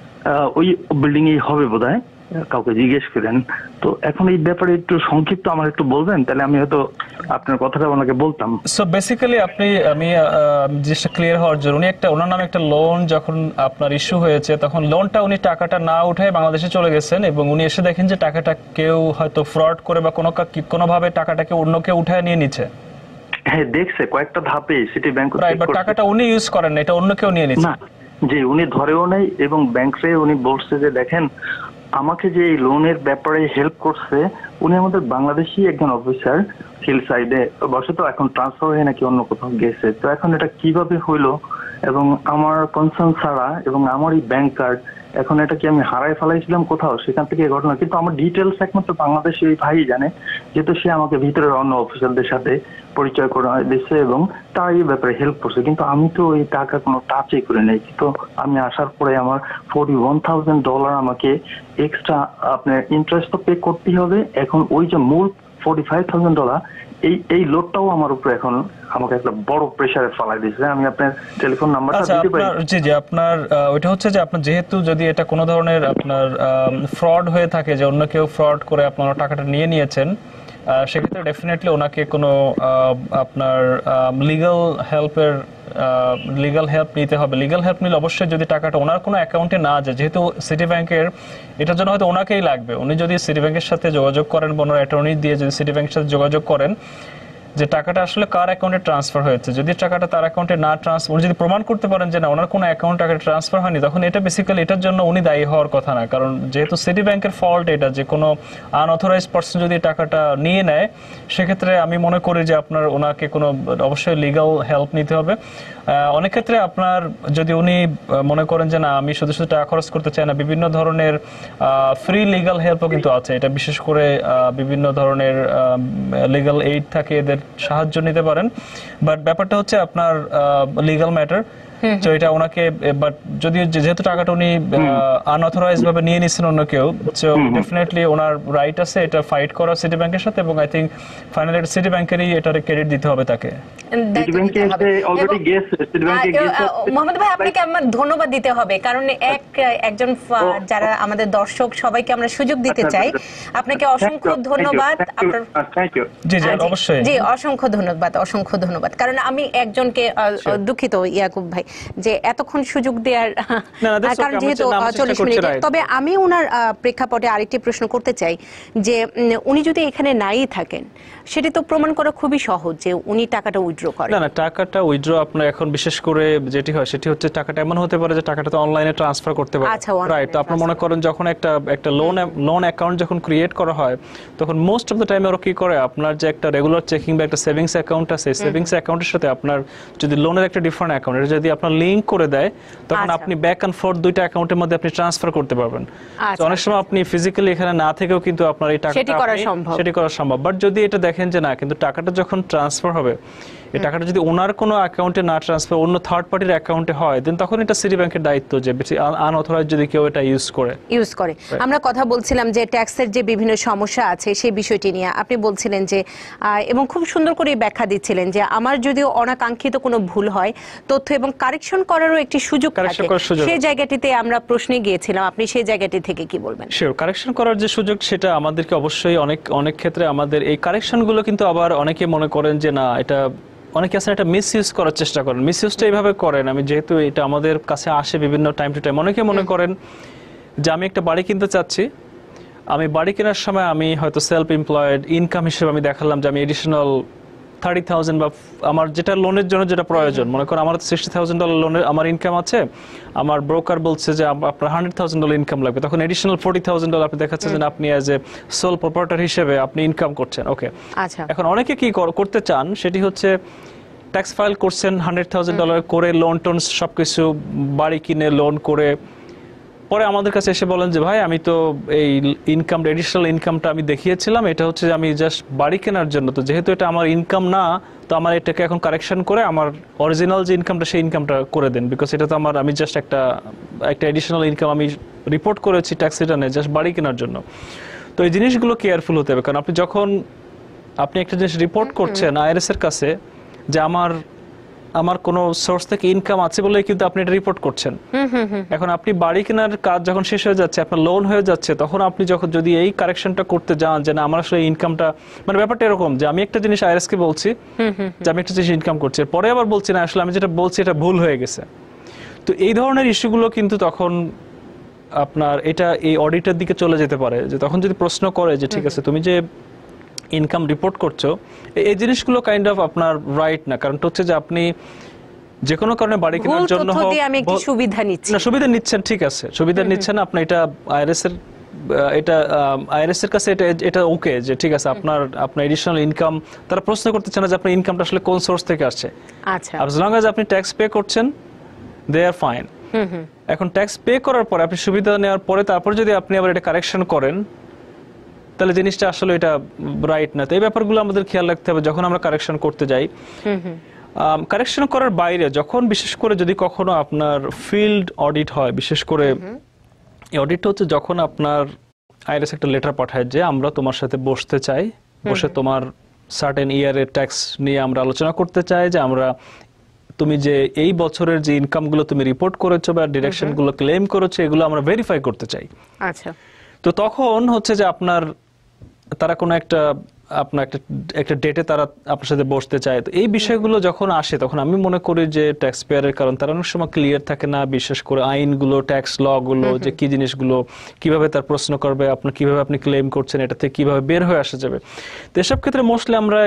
ওই বিল্ডিং এই হবে বোধহয়, কাউকে জিজ্ঞেস করেন। তো এখন এই ব্যাপারে একটু সংক্ষিপ্ত আমার একটু বলবেন, তাহলে আমি হয়তো আপনার কথাটা ওনাকে বলতাম। সো বেসিক্যালি আপনি আমি জিনিসটা ক্লিয়ার হওয়ার জন্য, উনি একটা ওনার নামে একটা লোন যখন আপনার ইস্যু হয়েছে তখন লোনটা উনি টাকাটা না উঠে বাংলাদেশে চলে গেছেন, এবং উনি এসে দেখেন যে টাকাটা কেউ হয়তো ফ্রড করে বা কোনো কোনোভাবে টাকাটাকে অন্য কেউ উঠায় নিয়ে নিচ্ছে। হ্যাঁ দেখছে কয়েকটা ধাপে সিটি ব্যাংক, বাট টাকাটা উনি ইউজ করেন না, এটা অন্য কেউ নিয়ে নিচ্ছে। জি, উনি ধরেও নাই, এবং ব্যাংকে উনি বলছে যে দেখেন আমাকে যে এই লোনের ব্যাপারে হেল্প করছে উনি আমাদের বাংলাদেশি একজন অফিসার, হিল সাইডে বসে, তো এখন ট্রান্সফার হয়ে নাকি অন্য কোথাও গেছে। তো এখন এটা কিভাবে হইলো, এবং আমার কনসার্ন ছাড়া এবং আমার এই ব্যাংক কার্ড এখন এটা কি আমি হারাই ফেলাইছিলাম কোথাও, সেখান থেকে ঘটনা। কিন্তু আমার ডিটেলস একমাত্র বাংলাদেশি ওই ভাই জানে, যেহেতু সে আমাকে ভিতরের অন্য অফিসারদের সাথে পরিচয় করে দিচ্ছে এবং তারা এই ব্যাপারে হেল্প করছে। কিন্তু আমি তো এই টাকা কোনো টাচই করে নেই। তো আমি আসার পরে আমার ফোর্টি ওয়ান থাউজেন্ড ডলার আমাকে এক্সট্রা আপনার ইন্টারেস্ট তো পে করতেই হবে। এখন ওই যে মূল ফোর্টি ফাইভ থাউজেন্ড ডলার, এই এই লোডটাও আমার উপরে এখন আমাকে একটা বড় প্রেসারে ফেলাই দিয়েছে। আমি আপনার টেলিফোন নাম্বারটা দিতে পারি? জি জি, আপনার ওইটা হচ্ছে যে আপনার যেহেতু যদি এটা কোনো ধরনের আপনার ফ্রড হয়ে থাকে, যে অন্য কেউ ফ্রড করে আপনার টাকাটা নিয়ে নিয়েছেন, সেক্ষেত্রে ডেফিনেটলি ওনাকে কোনো আপনার লিগ্যাল হেল্পের লিগ্যাল হেল্প নিতে হবে। লিগ্যাল হেল্প নিলে অবশ্যই যদি টাকাটা ওনার কোনো অ্যাকাউন্টে না যায়, যেহেতু সিটি ব্যাংকের এটার জন্য হয়তো ওনাকেই লাগবে, উনি যদি সিটি ব্যাংকের সাথে যোগাযোগ করেন বা ওনার অ্যাটর্নি দিয়ে যদি সিটি ব্যাংকের সাথে যোগাযোগ করেন যে টাকাটা আসলে কার অ্যাকাউন্টে ট্রান্সফার হয়েছে, যদি টাকাটা তার অ্যাকাউন্টে না ট্রান্সফার, উনি যদি প্রমাণ করতে পারেন যে না ওনার কোনো অ্যাকাউন্ট টাকা ট্রান্সফার হয়নি, তখন এটা বেসিক্যালি এটার জন্য উনি দায়ী হওয়ার কথা না। কারণ যেহেতু সিটি ব্যাংকের ফল্ট এটা, যে কোনো আনঅথরাইজড পারসন যদি টাকাটা নিয়ে নেয়, সেক্ষেত্রে আমি মনে করি যে আপনার ওনাকে কোনো অবশ্যই লিগ্যাল হেল্প নিতে হবে। অনেক ক্ষেত্রে আপনার যদি উনি মনে করেন যে না আমি শুধু শুধু টাকা খরচ করতে চাই না, বিভিন্ন ধরনের ফ্রি লিগ্যাল হেল্পও কিন্তু আছে। এটা বিশেষ করে বিভিন্ন ধরনের লিগ্যাল এইড থাকে, এদের সাহায্য নিতে পারেন। বাট ব্যাপারটা হচ্ছে আপনার লিগ্যাল ম্যাটার, তো এটা ওনাকে, বাট যদি যেহেতু টাকাটা উনি আনঅথরাইজড ভাবে নিয়ে নিচ্ছেন অন্য কেউ, সো ডেফিনেটলি ওনার রাইট আছে এটা ফাইট করা সিটি ব্যাংকের সাথে, এবং আই থিঙ্ক ফাইনালি সিটি ব্যাংকেরই এটার ক্রেডিট দিতে হবে তাকে। মোহাম্মদ ভাই, আপনাকে আমার ধন্যবাদ দিতে হবে, কারণ এক একজন যারা আমাদের দর্শক সবাইকে আমরা সুযোগ দিতে চাই। আপনাকে অসংখ্য ধন্যবাদ। জি জি অবশ্যই, জি অসংখ্য ধন্যবাদ, অসংখ্য ধন্যবাদ। কারণ আমি একজনকে দুঃখিত ইয়াকুব ভাই যে এতক্ষণ সুযোগ দেওয়ার, কারণ যেহেতু চল্লিশ মিনিট, তবে আমি ওনার প্রেক্ষাপটে আরেকটি প্রশ্ন করতে চাই যে উনি যদি এখানে নাই থাকেন, সেটি তো প্রমাণ করা খুবই সহজ যে উনি টাকাটা উইথড্র করেন। না না, টাকাটা উইথড্র আপনার এখন বিশেষ করে যেটি হয় সেটি হচ্ছে টাকাটা এমন হতে পারে যে টাকাটা তো অনলাইনে ট্রান্সফার করতে পারে, রাইট? তো আপনি মনে করেন যখন একটা একটা লোন লোন অ্যাকাউন্ট যখন ক্রিয়েট করা হয়, তখন মোস্ট অফ দ্য টাইম ওরা কি করে, আপনার যে একটা রেগুলার চেকিং বা একটা সেভিংস অ্যাকাউন্ট আছে, সেভিংস অ্যাকাউন্টের সাথে আপনার যদি লোনের একটা ডিফারেন্ট অ্যাকাউন্ট, এটা যদি আপনার লিংক করে দেয়, তখন আপনি ব্যাক এন্ড ফোর্থ দুইটা অ্যাকাউন্টের মধ্যে আপনি ট্রান্সফার করতে পারবেন। তো অনেক সময় আপনি ফিজিক্যালি এখানে না থেকেও কিন্তু আপনার এই টাকাটা সেটি করা সম্ভব, সেটি করা সম্ভব। বাট যদি এটা দেখেন যে না, কিন্তু টাকাটা যখন ট্রান্সফার হবে, এই টাকাটা যদি ওনার কোনো অ্যাকাউন্টে না ট্রান্সফার, অন্য থার্ড পার্টির অ্যাকাউন্টে হয়, দেন তখন এটা সিটি ব্যাংকের দায়িত্ব যে আনঅথরাইজড যদি কেউ এটা ইউজ করে ইউজ করে আমরা কথা বলছিলাম যে ট্যাক্সের যে বিভিন্ন সমস্যা আছে সেই বিষয়টি নিয়ে আপনি বলছিলেন যে, এবং খুব সুন্দর করে ব্যাখ্যা দিচ্ছিলেন যে আমার যদি অনাকাঙ্ক্ষিত কোনো ভুল হয়, তথ্য এবং কারেকশন করারও একটি সুযোগ থাকে, সেই জায়গাটিতে আমরা প্রশ্নে গিয়েছিলাম। আপনি সেই জায়গাটি থেকে কি বলবেন? শিওর, কারেকশন করার যে সুযোগ, সেটা আমাদেরকে অবশ্যই অনেক অনেক ক্ষেত্রে আমাদের এই কারেকশনগুলো কিন্তু আবার অনেকে মনে করেন যে না, এটা অনেকে আসলে এটা মিসইউজ করার চেষ্টা করেন। মিসইউজটা এইভাবে করেন, আমি যেহেতু এটা আমাদের কাছে আসে বিভিন্ন টাইম টু টাইম, অনেকে মনে করেন যে আমি একটা বাড়ি কিনতে চাচ্ছি, আমি বাড়ি কেনার সময় আমি হয়তো সেলফ এমপ্লয়েড ইনকাম হিসেবে আমি দেখালাম যে আমি এডিশনাল থার্টি থাউজেন্ড বা আমার যেটা লোনের জন্য যেটা প্রয়োজন, মনে করেন আমার সিক্সটি থাউজেন্ড ডলার লোনের আমার ইনকাম আছে, আমার ব্রোকার বলছে যে আপনার হান্ড্রেড থাউজেন্ড ডলার ইনকাম লাগবে, তখন এডিশনাল ফোর্টি থাউজেন্ড ডলার আপনি দেখাচ্ছেন যে আপনি অ্যাজ এ সোল প্রপার্টার হিসেবে আপনি ইনকাম করছেন। ওকে, আচ্ছা, এখন অনেকে কি করতে চান, সেটি হচ্ছে ট্যাক্স ফাইল করছেন হান্ড্রেড থাউজেন্ড ডলার করে, লোন টোন সবকিছু বাড়ি কিনে লোন করে, পরে আমাদের কাছে এসে বলেন যে ভাই আমি তো এই ইনকাম এডিশনাল ইনকামটা আমি দেখিয়েছিলাম, এটা হচ্ছে আমি জাস্ট বাড়ি কেনার জন্য, তো যেহেতু এটা আমার ইনকাম না, তো আমার এটাকে এখন কারেকশন করে আমার অরিজিনাল যে ইনকামটা সেই ইনকামটা করে দেন, বিকজ এটা তো আমার আমি জাস্ট একটা একটা এডিশনাল ইনকাম আমি রিপোর্ট করেছি ট্যাক্স রিটার্নে জাস্ট বাড়ি কেনার জন্য। তো এই জিনিসগুলো কেয়ারফুল হতে হবে, কারণ আপনি যখন আপনি একটা জিনিস রিপোর্ট করছেন আইআরএস এর কাছে যে আমার আমার কোনো সোর্স থেকে ইনকাম আছে বলে কিন্তু আপনি এটা রিপোর্ট করছেন, এখন আপনি বাড়ি কেনার কাজ যখন শেষ হয়ে যাচ্ছে, আপনার লোন হয়ে যাচ্ছে, তখন আপনি যখন যদি এই কারেকশনটা করতে যান যে না আমার আসলে ইনকামটা, মানে ব্যাপারটা এরকম যে আমি একটা জিনিস আইআরএস কে বলছি যে আমি একটা জিনিস ইনকাম করছি, পরে আবার বলছি না আসলে আমি যেটা বলছি এটা ভুল হয়ে গেছে। তো এই ধরনের ইস্যুগুলো কিন্তু তখন আপনার এটা এই অডিটের দিকে চলে যেতে পারে, যে তখন যদি প্রশ্ন করে যে ঠিক আছে তুমি যে ইনকাম রিপোর্ট করছো, এই জিনিসগুলো কাইন্ড অফ আপনার রাইট না, কারণ হচ্ছে যে আপনি যে কোনো কারণে বাড়ি কেনার জন্য আমি একটু সুবিধা নিচ্ছি না, সুবিধা নিচ্ছেন, ঠিক আছে, সুবিধা নিচ্ছেন আপনি, এটা আইআরএস এর এটা আইআরএস এর কাছে এটা এটা ওকে যে ঠিক আছে আপনার আপনার এডিশনাল ইনকাম, তারা প্রশ্ন করতে চান যে আপনার ইনকামটা আসলে কোন সোর্স থেকে আসছে। আচ্ছা, as long as আপনি ট্যাক্স পে করছেন দে আর ফাইন। এখন ট্যাক্স পে করার পরে আপনি সুবিধা নেওয়ার পরে তারপর যদি আপনি আবার এটা কারেকশন করেন, তাহলে জিনিসটা আসলে এটা রাইট না। তো এই ব্যাপারগুলো আমাদের খেয়াল রাখতে হবে যখন আমরা কারেকশন করতে যাই। কারেকশন করার বাইরে যখন বিশেষ করে যদি কখনো আপনার ফিল্ড অডিট হয়, বিশেষ করে এই অডিটটা হচ্ছে যখন আপনার আইআরএস একটা লেটার পাঠায় যে আমরা তোমার সাথে বসতে চাই বসে তোমার সার্টেন ইয়ারের ট্যাক্স নিয়ে আমরা আলোচনা করতে চাই, যে আমরা তুমি যে এই বছরের যে ইনকামগুলো তুমি রিপোর্ট করেছো বা ডিডাকশনগুলো ক্লেম করেছো এগুলো আমরা ভেরিফাই করতে চাই। আচ্ছা, তো তখন হচ্ছে যে আপনার তারা কোনো একটা আপনার একটা একটা ডেটে তারা আপনার সাথে বসতে চায়। তো এই বিষয়গুলো যখন আসে তখন আমি মনে করি যে ট্যাক্স পেয়ারের কারণ তারা অনেক সময় ক্লিয়ার থাকে না, বিশেষ করে আইনগুলো, ট্যাক্স ল গুলো, যে কি জিনিসগুলো কিভাবে তার প্রশ্ন করবে, আপনার কিভাবে আপনি ক্লেম করছেন, এটা থেকে কিভাবে বের হয়ে আসা যাবে। তো এসব ক্ষেত্রে মোস্টলি আমরা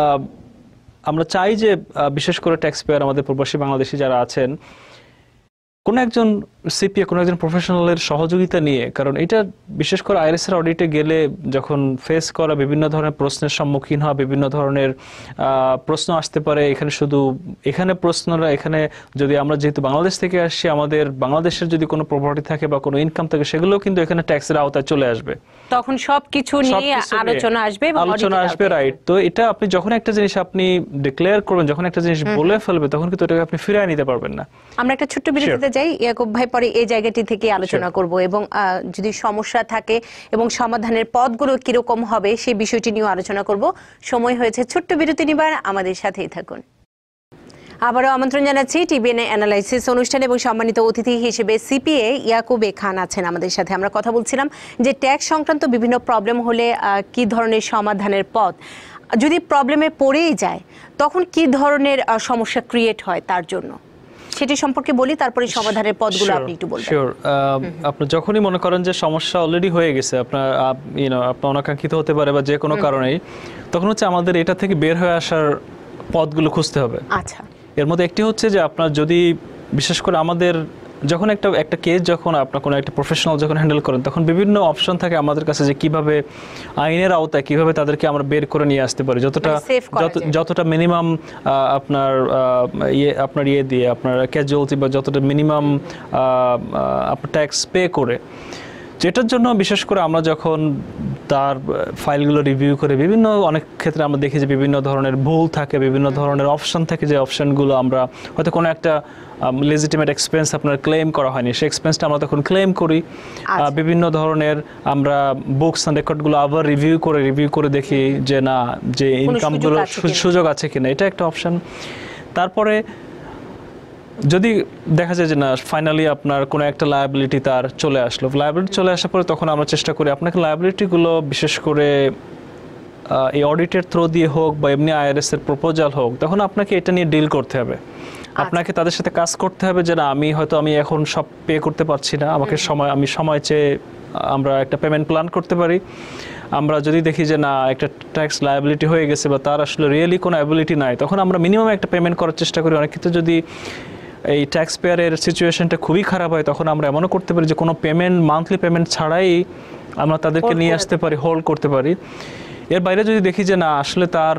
আমরা চাই যে বিশেষ করে ট্যাক্স পেয়ার আমাদের প্রবাসী বাংলাদেশি যারা আছেন কোন একজন সিপিএ, কোন একজন প্রফেশনালের সহযোগিতা নিয়ে, কারণ এটা বিশেষ করে আইআরএস এর অডিটে গেলে যখন ফেস করা বিভিন্ন ধরনের প্রশ্নের সম্মুখীন হওয়া, বিভিন্ন ধরনের প্রশ্ন আসতে পারে। এখানে শুধু এখানে প্রশ্নরা এখানে যদি আমরা যেহেতু বাংলাদেশ থেকে আসছি, আমাদের বাংলাদেশের যদি কোনো প্রপার্টি থাকে বা কোনো ইনকাম থাকে সেগুলো কিন্তু এখানে ট্যাক্সের আওতায় চলে আসবে। তখন সবকিছু নিয়ে আলোচনা আসবে, আলোচনা আসবে, রাইট। তো এটা আপনি যখন একটা জিনিস আপনি ডিক্লেয়ার করবেন, যখন একটা জিনিস বলে ফেলবে, তখন কিন্তু এটাকে আপনি ফিরিয়ে নিতে পারবেন না। আমরা একটা ছোট্ট বিরতিতে যাই, ইয়াকুব ভাই পরে এই জায়গাটি থেকে আলোচনা করব এবং যদি সমস্যা থাকে এবং সমাধানের পথগুলো কিরকম হবে সেই বিষয়টি নিয়ে আলোচনা করব। সময় হয়েছে ছোট্ট বিরতি নিবার, আমাদের সাথেই থাকুন। আবারও আমন্ত্রণ জানাচ্ছি টিবিএন অ্যানালাইসিস অনুষ্ঠান এবং সম্মানিত অতিথি হিসেবে সিপিএ ইয়াকুব এ খান আছেন আমাদের সাথে। আমরা কথা বলছিলাম যে ট্যাক্স সংক্রান্ত বিভিন্ন প্রবলেম হলে কি ধরনের সমাধানের পথ, যদি প্রবলেমে পড়েই যায় তখন কি ধরনের সমস্যা ক্রিয়েট হয় তার জন্য, সেটি সম্পর্কে বলি, তারপরে সমাধানের পথগুলো আপনি একটু বলবেন। শিওর। আপনি যখনই মনে করেন যে সমস্যা অলরেডি হয়ে গেছে, আপনার ইউ নো আপনার অনাকাঙ্ক্ষিত হতে পারে বা যে কোনো কারণেই, তখন হচ্ছে আমাদের এটা থেকে বের হয়ে আসার পথগুলো খুঁজতে হবে। আচ্ছা, এর মধ্যে একটি হচ্ছে যে আপনার যদি বিশেষ করে আমাদের যখন একটা একটা কেস যখন আপনার কোনো একটা প্রফেশনাল যখন হ্যান্ডেল করেন তখন বিভিন্ন অপশন থাকে আমাদের কাছে যে কিভাবে আইনের আওতায় কিভাবে তাদেরকে আমরা বের করে নিয়ে আসতে পারি, যতটা যতটা মিনিমাম আপনার ইয়ে আপনার ইয়ে দিয়ে আপনার ক্যাজুয়ালিটি বা যতটা মিনিমাম আপনার ট্যাক্স পে করে, যেটার জন্য বিশেষ করে আমরা যখন তার ফাইলগুলো রিভিউ করে বিভিন্ন অনেক ক্ষেত্রে আমরা দেখি যে বিভিন্ন ধরনের ভুল থাকে, বিভিন্ন ধরনের অপশন থাকে, যে অপশনগুলো আমরা হয়তো কোনো একটা লেজিটিমেট এক্সপেন্স আপনার ক্লেম করা হয়নি, সেই এক্সপেন্সটা আমরা তখন ক্লেম করি। বিভিন্ন ধরনের আমরা বুকস অ্যান্ড রেকর্ডগুলো আবার রিভিউ করে রিভিউ করে দেখি যে না যে ইনকামগুলো সুযোগ আছে কিনা, এটা একটা অপশন। তারপরে যদি দেখা যায় যে না ফাইনালি আপনার কোনো একটা লায়াবিলিটি তার চলে আসলো, লায়াবিলিটি চলে আসার পরে তখন আমরা চেষ্টা করি আপনাকে লায়াবিলিটিগুলো বিশেষ করে এই অডিটের থ্রু দিয়ে হোক বা এমনি আইআরএস এর প্রপোজাল হোক, তখন আপনাকে এটা নিয়ে ডিল করতে হবে। আপনাকে তাদের সাথে কাজ করতে হবে যে না আমি হয়তো আমি এখন সব পে করতে পারছি না, আমাকে সময় আমি সময় চেয়ে আমরা একটা পেমেন্ট প্ল্যান করতে পারি। আমরা যদি দেখি যে না একটা ট্যাক্স লায়াবিলিটি হয়ে গেছে বা তার আসলে রিয়েলি কোনো অ্যাবিলিটি নাই, তখন আমরা মিনিমাম একটা পেমেন্ট করার চেষ্টা করি। অনেক ক্ষেত্রে যদি এই ট্যাক্স পেয়ারের সিচুয়েশনটা খুবই খারাপ হয় তখন আমরা এমনও করতে পারি যে কোনো পেমেন্ট মান্থলি পেমেন্ট ছাড়াই আমরা তাদেরকে নিয়ে আসতে পারি, হোল্ড করতে পারি। এর বাইরে যদি দেখি যে না আসলে তার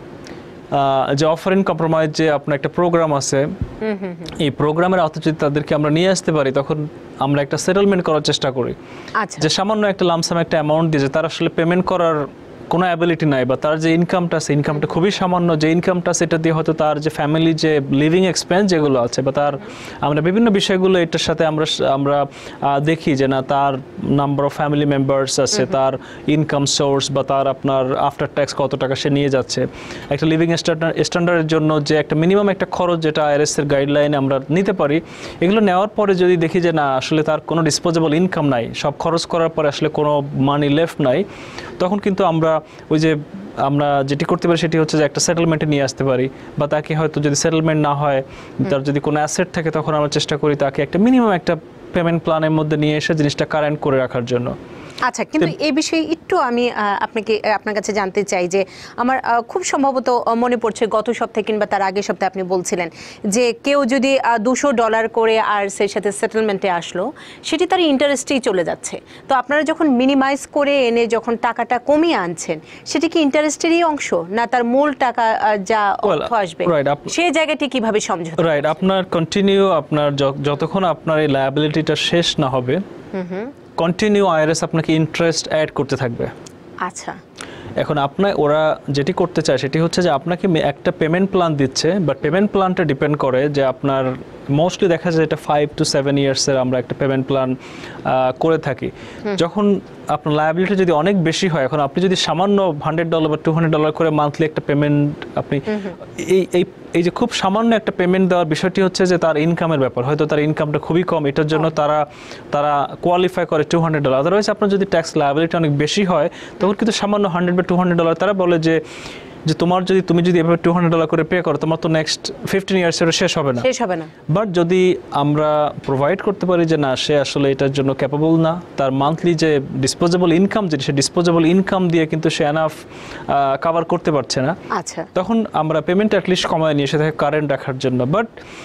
যে অফার ইন কম্প্রোমাইজ যে আপনার একটা প্রোগ্রাম আছে, এই প্রোগ্রামের আওতায় যদি তাদেরকে আমরা নিয়ে আসতে পারি তখন আমরা একটা সেটেলমেন্ট করার চেষ্টা করি, যে সামান্য একটা লামসাম একটা অ্যামাউন্ট দিয়ে যে তার আসলে পেমেন্ট করার কোনো অ্যাবিলিটি নাই বা তার যে ইনকামটা আছে ইনকামটা খুবই সামান্য, যে ইনকামটা সেটা দিয়ে হয়তো তার যে ফ্যামিলি যে লিভিং এক্সপেন্স যেগুলো আছে বা তার আমরা বিভিন্ন বিষয়গুলো এটার সাথে আমরা আমরা দেখি যে না তার নাম্বার অফ ফ্যামিলি মেম্বার্স আছে, তার ইনকাম সোর্স বা তার আপনার আফটার ট্যাক্স কত টাকা সে নিয়ে যাচ্ছে, একটা লিভিং স্ট্যান্ডার্ডের জন্য যে একটা মিনিমাম একটা খরচ যেটা আইআরএস এর গাইডলাইনে আমরা নিতে পারি, এগুলো নেওয়ার পরে যদি দেখি যে না আসলে তার কোনো ডিসপোজেবল ইনকাম নাই, সব খরচ করার পরে আসলে কোনো মানি লেফট নাই, তখন কিন্তু আমরা ওই যে আমরা যেটি করতে পারি সেটি হচ্ছে যে একটা সেটেলমেন্টে নিয়ে আসতে পারি। বা তাকে হয়তো যদি সেটেলমেন্ট না হয়, তার যদি কোনো অ্যাসেট থাকে, তখন আমরা চেষ্টা করি তাকে একটা মিনিমাম একটা পেমেন্ট প্ল্যানের মধ্যে নিয়ে এসে জিনিসটা কারেন্ট করে রাখার জন্য। আচ্ছা, কিন্তু এই বিষয়ে একটু আমি আপনাকে আপনার কাছে জানতে চাই যে আমার খুব সম্ভবত মনে পড়ছে গত সপ্তাহে কিংবা তার আগের সপ্তাহে আপনি বলছিলেন যে কেউ যদি দুশো ডলার করে আর সেই সাথে সেটেলমেন্টে আসলো, সেটি তার ইন্টারেস্টেই চলে যাচ্ছে। তো আপনারা যখন মিনিমাইজ করে এনে যখন টাকাটা কমিয়ে আনছেন, সেটি কি ইন্টারেস্টেরই অংশ না তার মূল টাকা যা অর্থ আসবে সেই জায়গাটি কিভাবে সমঝোতা? রাইট, আপনার কন্টিনিউ আপনার যতক্ষণ আপনার এই লায়াবিলিটিটা শেষ না হবে, হুম হুম কন্টিনিউ আইআরএস আপনাকে ইন্টারেস্ট অ্যাড করতে থাকবে। আচ্ছা, এখন আপনার ওরা যেটি করতে চায় সেটি হচ্ছে যে আপনাকে একটা পেমেন্ট প্ল্যান দিচ্ছে, বাট পেমেন্ট প্ল্যানটা ডিপেন্ড করে যে আপনার মোস্টলি দেখা যায় এটা ফাইভ টু সেভেন ইয়ার্সের আমরা একটা পেমেন্ট প্ল্যান করে থাকি। যখন আপনার লায়াবিলিটি যদি অনেক বেশি হয়, এখন আপনি যদি সামান্য হান্ড্রেড ডলার বা টু হান্ড্রেড ডলার করে মান্থলি একটা পেমেন্ট আপনি এই এই এই যে খুব সামান্য একটা পেমেন্ট দেওয়ার বিষয়টি হচ্ছে যে তার ইনকামের ব্যাপার, হয়তো তার ইনকামটা খুবই কম, এটার জন্য তারা তারা কোয়ালিফাই করে টু হান্ড্রেড ডলার। আদারওয়াইজ আপনার যদি ট্যাক্স লায়াবিলিটি অনেক বেশি হয় তখন কিন্তু সামান্য হান্ড্রেড বা টু হান্ড্রেড ডলার তারা বলে যে যে তোমার যদি তুমি যদি এভাবে টু হান্ড্রেড ডলার করে পে করো তোমার তো নেক্সট ফিফটিন ইয়ার্সের শেষ হবে না শেষ হবে না। বাট যদি আমরা প্রোভাইড করতে পারি যে না সে আসলে এটার জন্য ক্যাপাবল না, তার মান্থলি যে ডিসপোজেবল ইনকাম যেটা সে ডিসপোজেবল ইনকাম দিয়ে কিন্তু সে এনাফ কভার করতে পারছে না, আচ্ছা, তখন আমরা পেমেন্ট অ্যাটলিস্ট কমায় নিয়ে এসে থাকে কারেন্ট রাখার জন্য। বাট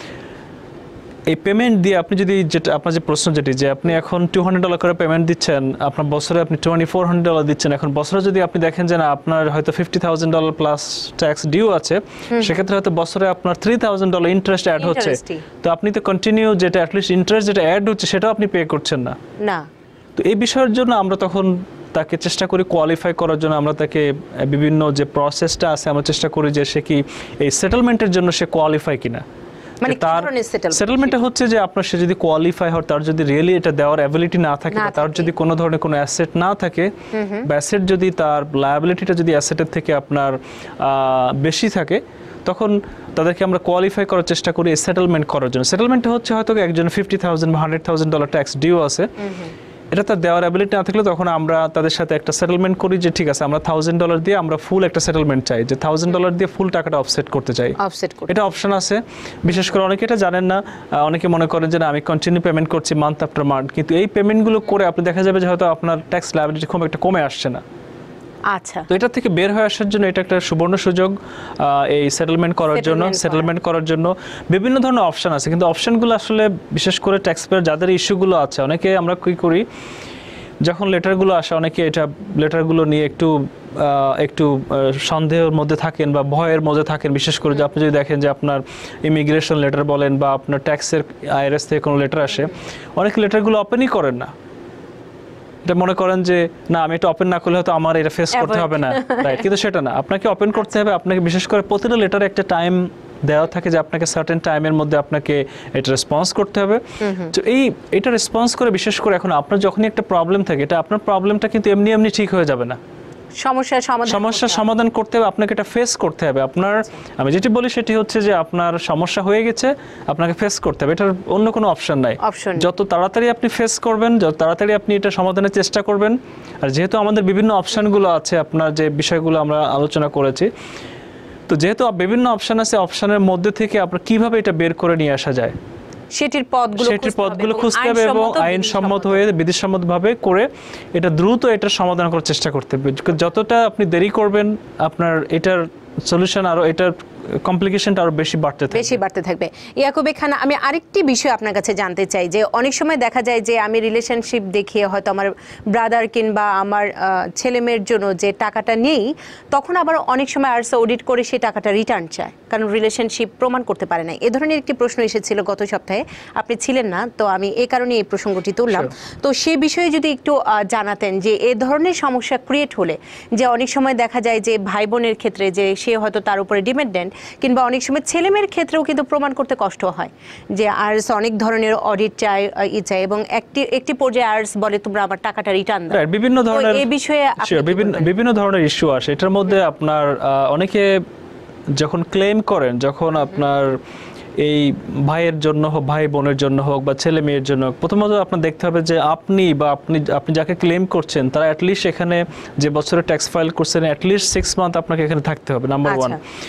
এই পেমেন্ট দিয়ে আপনি যদি যেটা আপনার যে প্রশ্ন যেটি যে আপনি এখন টু হান্ড্রেড ডলার করে পেমেন্ট দিচ্ছেন, আপনার বছরে আপনি টোয়েন্টি ফোর হান্ড্রেড ডলার দিচ্ছেন, এখন বছরে যদি আপনি দেখেন যে না আপনার হয়তো fifty thousand dollar plus tax due আছে, সেক্ষেত্রে হয়তো বছরে আপনার three thousand dollar interest add হচ্ছে, তো আপনি তো কন্টিনিউ যেটা অ্যাটলিস্ট ইন্টারেস্ট যেটা অ্যাড হচ্ছে সেটাও আপনি পে করছেন না। না, তো এই বিষয়ের জন্য আমরা তখন তাকে চেষ্টা করি কোয়ালিফাই করার জন্য, আমরা তাকে বিভিন্ন যে প্রসেসটা আছে আমরা চেষ্টা করি যে সে কি এই সেটেলমেন্টের জন্য সে কোয়ালিফাই কিনা। মানে তার সেটেলমেন্টটা হচ্ছে যে আপনার সে যদি কোয়ালিফাই হয়, তার যদি রিয়েলি এটা দেওয়ার অ্যাবিলিটি না থাকে, তার যদি কোনো ধরনের কোনো অ্যাসেট না থাকে, বা অ্যাসেট যদি তার লায়াবিলিটিটা যদি অ্যাসেটের থেকে আপনার বেশি থাকে, তখন তাদেরকে আমরা কোয়ালিফাই করার চেষ্টা করি এই সেটেলমেন্ট করার জন্য। সেটেলমেন্টটা হচ্ছে হয়তো একজন ফিফটি থাউজেন্ড বা hundred thousand dollar tax due আছে, এটা তার দেওয়ার অ্যাবিলিটি না থাকলে তখন আমরা তাদের সাথে একটা সেটেলমেন্ট করি যে ঠিক আছে আমরা থাউজেন্ড ডলার দিয়ে আমরা ফুল একটা সেটেলমেন্ট চাই, যে থাউজেন্ড ডলার দিয়ে ফুল টাকাটা অফসেট করতে চাই। এটা অপশন আছে, বিশেষ করে অনেকে এটা জানেন না, অনেকে মনে করেন যে না আমি কন্টিনিউ পেমেন্ট করছি মান্থ আফটার মান্থ, কিন্তু এই পেমেন্টগুলো করে আপনি দেখা যাবে যে হয়তো আপনার ট্যাক্স লায়াবিলিটি খুব একটা কমে আসছে না। আচ্ছা, তো এটা থেকে বের হয়ে আসার জন্য এটা একটা সুবর্ণ সুযোগ এই সেটেলমেন্ট করার জন্য। সেটেলমেন্ট করার জন্য বিভিন্ন ধরনের অপশন আছে, কিন্তু অপশনগুলো আসলে বিশেষ করে ট্যাক্স পেয়ার যাদের ইস্যুগুলো আছে, অনেকে আমরা কি করি যখন লেটারগুলো আসে অনেকে এটা লেটারগুলো নিয়ে একটু একটু সন্দেহের মধ্যে থাকেন বা ভয়ের মধ্যে থাকেন, বিশেষ করে যে আপনি যদি দেখেন যে আপনার ইমিগ্রেশন লেটার বলেন বা আপনার ট্যাক্সের আইআরএস থেকে কোনো লেটার আসে, অনেক লেটারগুলো ওপেনই করেন না, এটা মনে করেন যে না আমি এটা ওপেন না করলে হয়তো আমার এটা ফেস করতে হবে না, রাইট? কিন্তু সেটা না, আপনাকে ওপেন করতে হবে। আপনাকে বিশেষ করে প্রতিটা লেটারে একটা টাইম দেওয়া থাকে যে আপনাকে সার্টেন টাইমের মধ্যে আপনাকে এটা রেসপন্স করতে হবে। তো এই এটা রেসপন্স করে বিশেষ করে এখন আপনার যখনই একটা প্রবলেম থাকে, এটা আপনার প্রবলেমটা কিন্তু এমনি এমনি ঠিক হয়ে যাবে না, সমস্যার সমাধান সমস্যার সমাধান করতে হবে, আপনাকে এটা ফেস করতে হবে। আপনার আমি যেটি বলি সেটি হচ্ছে যে আপনার সমস্যা হয়ে গেছে, আপনাকে ফেস করতে হবে, এটার অন্য কোনো অপশন নাই। যত তাড়াতাড়ি আপনি ফেস করবেন, যত তাড়াতাড়ি আপনি এটা সমাধানের চেষ্টা করবেন, আর যেহেতু আমাদের বিভিন্ন অপশনগুলো আছে, আপনার যে বিষয়গুলো আমরা আলোচনা করেছি, তো যেহেতু বিভিন্ন অপশন আছে, অপশনের মধ্যে থেকে আপনার কিভাবে এটা বের করে নিয়ে আসা যায় সেটির পথগুলো সেটির পথগুলো খুঁজতে হবে এবং আইনসম্মত হয়ে বিধিসম্মতভাবে করে এটা দ্রুত এটার সমাধান করার চেষ্টা করতে হবে। যতটা আপনি দেরি করবেন আপনার এটার সলিউশন আরো এটার কমপ্লিকেশনটা আরো বেশি বাড়তে থাকবে বেশি বাড়তে থাকবে। ইয়াকুব খান, আমি আরেকটি বিষয় আপনার কাছে জানতে চাই যে অনেক সময় দেখা যায় যে আমি রিলেশনশিপ দেখিয়ে হয়তো আমার ব্রাদার কিংবা আমার ছেলে মেয়ের জন্য যে টাকাটা নেই, তখন আবার অনেক সময় আরস অডিট করে সেই টাকাটা রিটার্ন চায়, কারণ রিলেশনশিপ প্রমাণ করতে পারে না। এ ধরনের একটি প্রশ্ন এসেছিল গত সপ্তাহে, আপনি ছিলেন না, তো আমি এই কারণে এই প্রসঙ্গটি তুললাম। তো সেই বিষয়ে যদি একটু জানাতেন যে এ ধরনের সমস্যা ক্রিয়েট হলে, যে অনেক সময় দেখা যায় যে ভাই বোনের ক্ষেত্রে যে সে হয়তো তার উপরে ডিপেন্ডেন্ট, কিংবা অনেক সময় ছেলেমেয়ের ক্ষেত্রেও কিন্তু প্রমাণ করতে কষ্ট হয় যে আরস অনেক ধরনের অডিট চায় ই চায় এবং একটি একটি পর্যায়ে আরস বলে তোমরা আবার টাকাটা রিটার্ন দাও। বিভিন্ন ধরনের এই বিষয়ে বিভিন্ন বিভিন্ন ধরনের ইস্যু আসে। এটার মধ্যে আপনার অনেকে যখন ক্লেম করেন, যখন আপনার এই ভাইয়ের জন্য হোক, ভাই বোনের জন্য হোক বা ছেলে মেয়ের জন্য, প্রথমত আপনার দেখতে হবে যে আপনি বা আপনি আপনি যাকে ক্লেম করছেন তারা অ্যাটলিস্ট এখানে যে বছরে ট্যাক্স ফাইল করছেন অ্যাটলিস্ট সিক্স মান্থ আপনাকে এখানে থাকতে হবে, নাম্বার ওয়ান।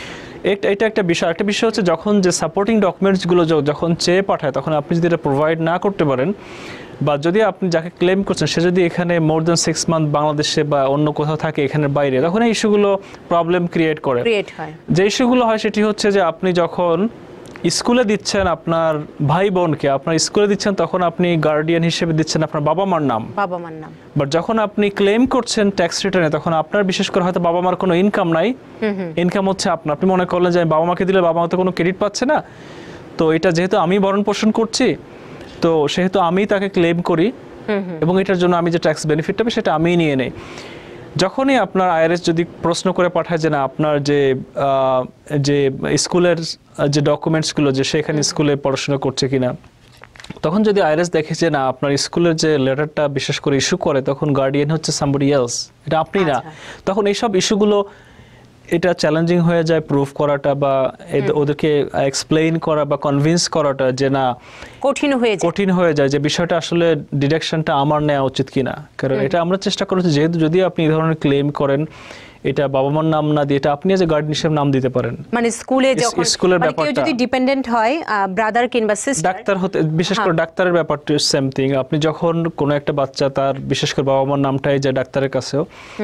এটা একটা বিষয়। একটা বিষয় হচ্ছে যখন যে সাপোর্টিং ডকুমেন্টসগুলো যখন চেয়ে পাঠায়, তখন আপনি যদি এটা প্রোভাইড না করতে পারেন, বা যদি আপনি যাকে ক্লেম করছেন সে যদি এখানে মোর দেন সিক্স মান্থ বাংলাদেশে বা অন্য কোথাও থাকে এখানের বাইরে, তখন এই ইস্যুগুলো প্রবলেম ক্রিয়েট করে। যে ইস্যুগুলো হয় সেটি হচ্ছে যে আপনি যখন স্কুলে দিচ্ছেন আপনার ভাই বোনকে, আপনার স্কুলে দিচ্ছেন, তখন আপনি গার্ডিয়ান হিসেবে দিচ্ছেন আপনার বাবা মার নাম বাবা মার নাম বাট যখন আপনি ক্লেম করছেন ট্যাক্স রিটার্নে, তখন আপনার বিশেষ করে হয়তো বাবা মার কোনো ইনকাম নাই, ইনকাম হচ্ছে আপনার। আপনি মনে করলেন যে বাবা মাকে দিলে বাবা মা তো কোনো ক্রেডিট পাচ্ছে না, তো এটা যেহেতু আমি ভরণ পোষণ করছি, তো সেহেতু আমি তাকে ক্লেম করি এবং এটার জন্য আমি যে ট্যাক্স বেনিফিট পাবো সেটা আমিই নিয়ে নেই। যখনই আপনার আইআরএস যদি প্রশ্ন করে পাঠায় যে না আপনার যে আহ, যে স্কুলের যে ডকুমেন্টসগুলো যে সেখানে স্কুলে পড়াশোনা করছে কিনা, তখন যদি আইআরএস দেখে যে না আপনার স্কুলের যে লেটারটা বিশেষ করে ইস্যু করে তখন গার্ডিয়ান হচ্ছে সামবডি এলস, এটা আপনি না, তখন এইসব ইস্যুগুলো এটা চ্যালেঞ্জিং হয়ে যায় প্রুফ করাটা বা ওদেরকে এক্সপ্লেইন করা বা কনভিন্স করাটা যে না কঠিন হয়ে যায় কঠিন হয়ে যায় যে বিষয়টা আসলে ডিডাকশনটা আমার নেওয়া উচিত কিনা। কারণ এটা আমরা চেষ্টা করেছি যেহেতু যদি আপনি এই ধরনের ক্লেম করেন এটা বাবা মার নাম না দিয়ে এটা আপনি যে গার্ডিয়ান হিসেবে নাম দিতে পারেন। মানে স্কুলে যখন স্কুলের মানে কেউ যদি ডিপেন্ডেন্ট হয় ব্রাদার কিংবা সিস্টার, ডাক্তার হতে বিশেষ করে ডাক্তারের ব্যাপারটা সেম থিং। আপনি যখন কোনো একটা বাচ্চা তার বিশেষ করে বাবা মার নামটাই যায় ডাক্তারের কাছেও,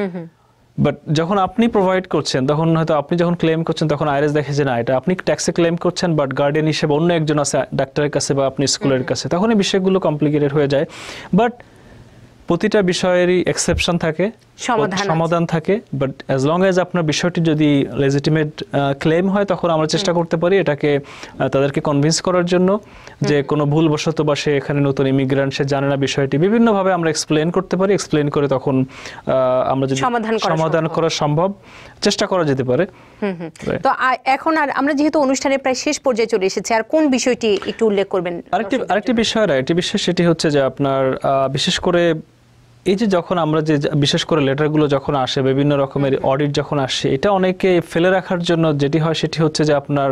বাট যখন আপনি প্রোভাইড করছেন তখন হয়তো আপনি যখন ক্লেম করছেন তখন আইআরএস দেখে যে না এটা আপনি ট্যাক্সে ক্লেম করছেন বাট গার্ডিয়ান হিসেবে অন্য একজন আছে ডাক্তারের কাছে বা আপনি স্কুলের কাছে, তখন এই বিষয়গুলো কমপ্লিকেটেড হয়ে যায়। বাট প্রতিটা বিষয়েরই এক্সেপশন থাকে, সমাধান থাকে, বাট অ্যাজ লং এজ আপনার বিষয়টি যদি লেজিটিমেট ক্লেম হয় তখন আমরা চেষ্টা করতে পারি এটাকে তাদেরকে কনভিন্স করার জন্য যে কোনো ভুলবশত বা সে এখানে নতুন ইমিগ্রেন্ট সে জানে না বিষয়টি, বিভিন্নভাবে আমরা এক্সপ্লেন করতে পারি। এক্সপ্লেন করে তখন আমরা যদি সমাধান করা সম্ভব চেষ্টা করা যেতে পারে। তো এখন আর আমরা যেহেতু অনুষ্ঠানের প্রায় শেষ পর্যায়ে চলে এসেছি, আর কোন বিষয়টি একটু উল্লেখ করবেন? আরেকটি আরেকটি বিষয় আরেকটি বিষয় সেটি হচ্ছে যে আপনার বিশেষ করে এই যে যখন আমরা যে বিশেষ করে লেটারগুলো যখন আসে বিভিন্ন রকমের অডিট যখন আসে, এটা অনেকে ফেলে রাখার জন্য যেটি হয় সেটি হচ্ছে যে আপনার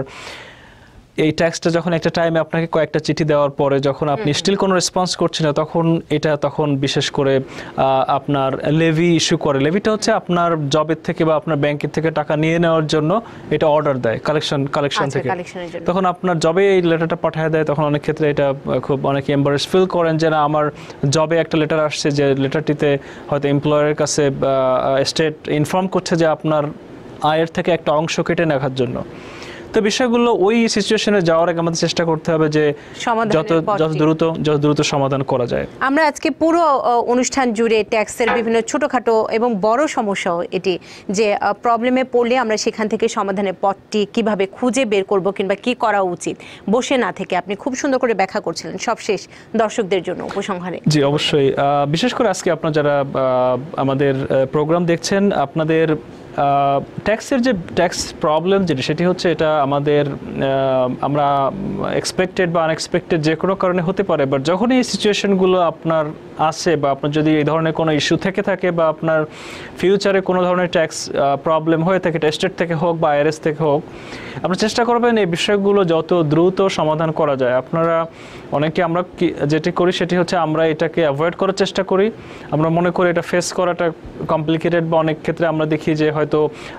এই ট্যাক্সটা যখন একটা টাইমে আপনাকে কয়েকটা চিঠি দেওয়ার পরে যখন আপনি স্টিল কোনো রেসপন্স করছেন না তখন এটা তখন বিশেষ করে আপনার লেভি ইস্যু করে। লেভিটা হচ্ছে আপনার জবের থেকে বা আপনার ব্যাংকের থেকে টাকা নিয়ে নেওয়ার জন্য এটা অর্ডার দেয় কালেকশন কালেকশন থেকে, তখন আপনার জবে এই লেটারটা পাঠিয়ে দেয়। তখন অনেক ক্ষেত্রে এটা খুব অনেকে এম্বারেস ফিল করেন যে না আমার জবে একটা লেটার আসছে যে লেটারটিতে হয়তো এমপ্লয়ারের কাছে স্টেট ইনফর্ম করছে যে আপনার আয়ের থেকে একটা অংশ কেটে নেওয়ার জন্য। তো বিষয়গুলো ওই সিচুয়েশনে যাওয়ার আগে আমাদের চেষ্টা করতে হবে যে যত যত দ্রুত যত দ্রুত সমাধান করা যায়। আমরা আজকে পুরো অনুষ্ঠান জুড়ে ট্যাক্সের বিভিন্ন ছোটখাটো এবং বড় সমস্যাও এটি যে প্রবলেমে পড়লে আমরা সেখান থেকে সমাধানের পথটি কিভাবে খুঁজে বের করব কিংবা কি করা উচিত বসে না থেকে আপনি খুব সুন্দর করে ব্যাখ্যা করছিলেন। সবশেষ দর্শকদের জন্য উপসংহারে। জি অবশ্যই, বিশেষ করে আজকে আপনারা যারা আমাদের প্রোগ্রাম দেখছেন আপনাদের ট্যাক্সের যে ট্যাক্স প্রবলেম যেটি সেটি হচ্ছে এটা আমাদের আমরা এক্সপেক্টেড বা আনএক্সপেক্টেড যে কোনো কারণে হতে পারে, বাট যখন এই সিচুয়েশনগুলো আপনার আসে বা আপনার যদি এই ধরনের কোনো ইস্যু থেকে থাকে বা আপনার ফিউচারে কোনো ধরনের ট্যাক্স প্রবলেম হয়ে থাকে স্টেট থেকে হোক বা আইআরএস থেকে হোক, আপনারা চেষ্টা করবেন এই বিষয়গুলো যত দ্রুত সমাধান করা যায়। আপনারা অনেকে আমরা যেটি করি সেটি হচ্ছে আমরা এটাকে অ্যাভয়েড করার চেষ্টা করি। আমরা মনে করি এটা ফেস করাটা কমপ্লিকেটেড বা অনেক ক্ষেত্রে আমরা দেখি যে হয়তো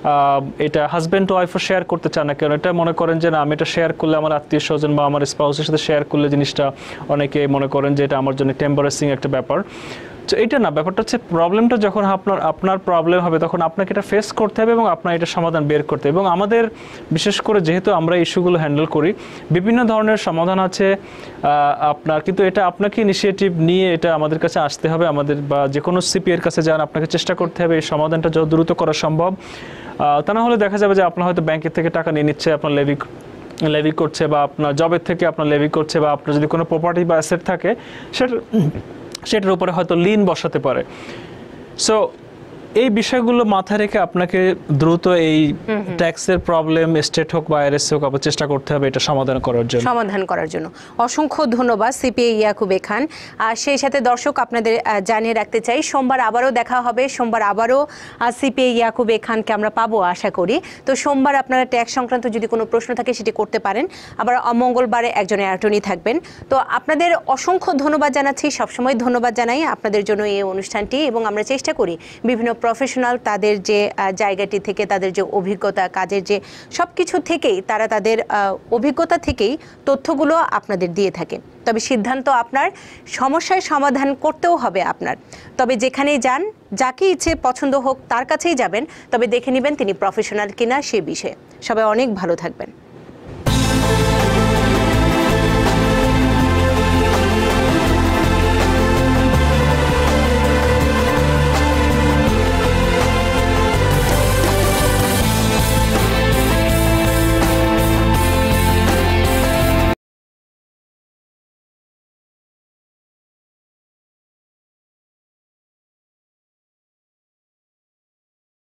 এটা হাজব্যান্ড ওয়াইফও শেয়ার করতে চান না, কারণ এটা মনে করেন যে না আমি এটা শেয়ার করলে আমার আত্মীয় স্বজন বা আমার স্পাউসের সাথে শেয়ার করলে জিনিসটা অনেকে মনে করেন যে এটা আমার জন্য এম্বারাসিং একটা ব্যাপার। তো এটা না, ব্যাপারটা হচ্ছে প্রবলেমটা যখন আপনার আপনার প্রবলেম হবে তখন আপনাকে এটা ফেস করতে হবে এবং আপনার এটা সমাধান বের করতে হবে। এবং আমাদের বিশেষ করে যেহেতু আমরা ইস্যুগুলো হ্যান্ডেল করি বিভিন্ন ধরনের সমাধান আছে আপনার, কিন্তু এটা আপনাকে ইনিশিয়েটিভ নিয়ে এটা আমাদের কাছে আসতে হবে। আমাদের বা যে কোনো সিপি এর কাছে যান আপনাকে চেষ্টা করতে হবে এই সমাধানটা যত দ্রুত করা সম্ভব। তা না হলে দেখা যাবে যে আপনার হয়তো ব্যাংকের থেকে টাকা নিয়ে নিচ্ছে, আপনার লেভি লেভি করছে বা আপনার জবের থেকে আপনার লেভি করছে বা আপনার যদি কোনো প্রপার্টি বা অ্যাসেট থাকে সেটা সেটার উপরে হয়তো লিন বসাতে পারে। সো এই বিষয়গুলো মাথায় রেখে আপনাকে দ্রুত এই ট্যাক্সের প্রবলেম স্টেট হোক বা আইআরএস হোক আপনার চেষ্টা করতে হবে এটা সমাধান করার জন্য সমাধান করার জন্য অসংখ্য ধন্যবাদ সিপিএ ইয়াকুবে খান। আর সেই সাথে দর্শক আপনাদের জানিয়ে রাখতে চাই সোমবার আবারও দেখা হবে। সোমবার আবারও সিপিএ ইয়াকুবে খানকে আমরা পাবো আশা করি। তো সোমবার আপনারা ট্যাক্স সংক্রান্ত যদি কোনো প্রশ্ন থাকে সেটি করতে পারেন। আবার মঙ্গলবারে একজন অ্যাটর্নি থাকবেন। তো আপনাদের অসংখ্য ধন্যবাদ জানাচ্ছি, সবসময় ধন্যবাদ জানাই আপনাদের জন্য এই অনুষ্ঠানটি, এবং আমরা চেষ্টা করি বিভিন্ন প্রফেশনাল তাদের যে জায়গাটি থেকে তাদের যে অভিজ্ঞতা কাজের যে সব কিছু থেকেই তারা তাদের অভিজ্ঞতা থেকেই তথ্যগুলো আপনাদের দিয়ে থাকে। তবে সিদ্ধান্ত আপনার, সমস্যার সমাধান করতেও হবে আপনার। তবে যেখানেই যান যাকে ইচ্ছে পছন্দ হোক তার কাছেই যাবেন, তবে দেখে নেবেন তিনি প্রফেশনাল কিনা সে বিষয়ে। সবাই অনেক ভালো থাকবেন।